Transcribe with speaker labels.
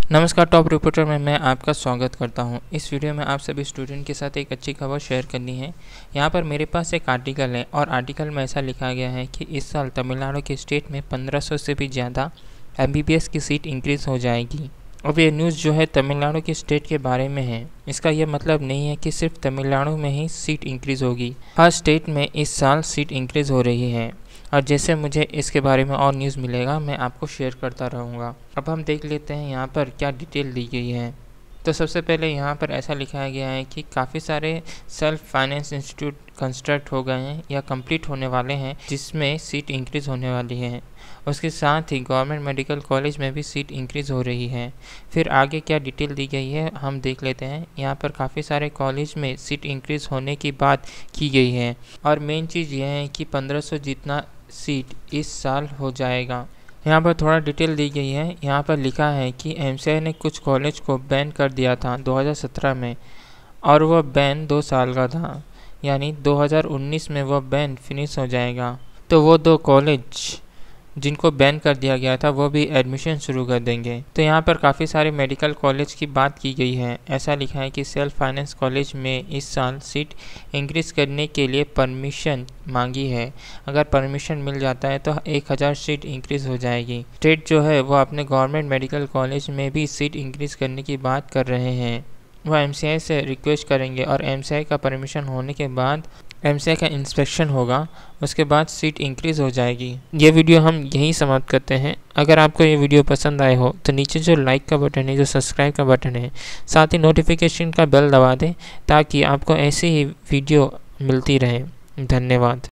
Speaker 1: नमस्कार, top reporter में मैं आपका स्वागत करता हूं। इस वीडियो में आप सभी स्टूडेंट के साथ एक अच्छी खबर शेयर करनी है। यहां पर मेरे पास एक आर्टिकल है और आर्टिकल में ऐसा लिखा गया है कि इस साल तमिलनाडु के स्टेट में 1500 से भी ज़्यादा MBBS की सीट इंक्रीज़ हो जाएगी। अब ये न्यूज़ जो है तमिलनाडु के स्टेट के बारे में है। इसका यह मतलब नहीं है कि सिर्फ तमिलनाडु में ही सीट इंक्रीज़ होगी, हर स्टेट में इस साल सीट इंक्रीज़ हो रही है। और जैसे मुझे इसके बारे में और न्यूज़ मिलेगा मैं आपको शेयर करता रहूँगा। अब हम देख लेते हैं यहाँ पर क्या डिटेल दी गई है। तो सबसे पहले यहाँ पर ऐसा लिखा गया है कि काफ़ी सारे सेल्फ फाइनेंस इंस्टीट्यूट कंस्ट्रक्ट हो गए हैं या कंप्लीट होने वाले हैं, जिसमें सीट इंक्रीज़ होने वाली है। उसके साथ ही गवर्नमेंट मेडिकल कॉलेज में भी सीट इंक्रीज़ हो रही है। फिर आगे क्या डिटेल दी गई है हम देख लेते हैं। यहाँ पर काफ़ी सारे कॉलेज में सीट इंक्रीज़ होने की बात की गई है और मेन चीज़ यह है कि 1500 जितना सीट इस साल हो जाएगा। यहाँ पर थोड़ा डिटेल दी गई है। यहाँ पर लिखा है कि MCI ने कुछ कॉलेज को बैन कर दिया था 2017 में और वह बैन 2 साल का था, यानी 2019 में वह बैन फिनिश हो जाएगा। तो वो 2 कॉलेज जिनको बैन कर दिया गया था वो भी एडमिशन शुरू कर देंगे। तो यहाँ पर काफ़ी सारे मेडिकल कॉलेज की बात की गई है। ऐसा लिखा है कि सेल्फ फाइनेंस कॉलेज में इस साल सीट इंक्रीज़ करने के लिए परमिशन मांगी है। अगर परमिशन मिल जाता है तो 1000 सीट इंक्रीज़ हो जाएगी। स्टेट जो है वो अपने गवर्नमेंट मेडिकल कॉलेज में भी सीट इंक्रीज़ करने की बात कर रहे हैं। वह MCI से रिक्वेस्ट करेंगे और MCI का परमिशन होने के बाद MCI का इंस्पेक्शन होगा, उसके बाद सीट इंक्रीज़ हो जाएगी। ये वीडियो हम यहीं समाप्त करते हैं। अगर आपको ये वीडियो पसंद आए हो तो नीचे जो लाइक का बटन है, जो सब्सक्राइब का बटन है, साथ ही नोटिफिकेशन का बेल दबा दें ताकि आपको ऐसी ही वीडियो मिलती रहे। धन्यवाद।